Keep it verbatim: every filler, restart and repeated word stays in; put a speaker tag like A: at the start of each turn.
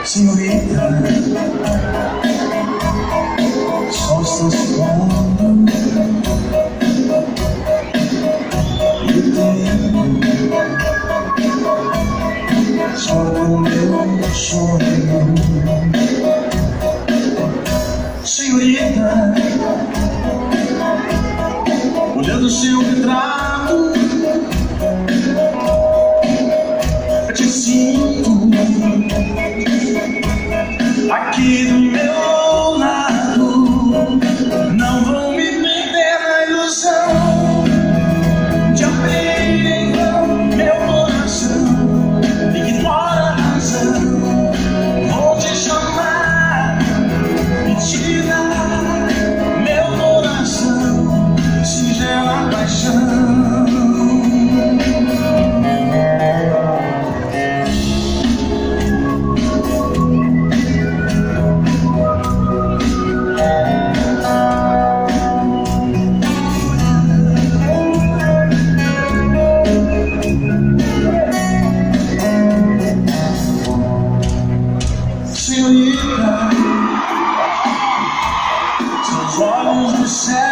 A: Senhorita, só estou suando e o tempo só com meu sonho. Senhorita, olhando seu retrato, eu te sinto aqui do meu lado. Não vou me perder na ilusão de abrir em vão meu coração. Ignora a razão, vou te chamar e te dar meu coração, singela paixão. Senhorita, seus olhos do céu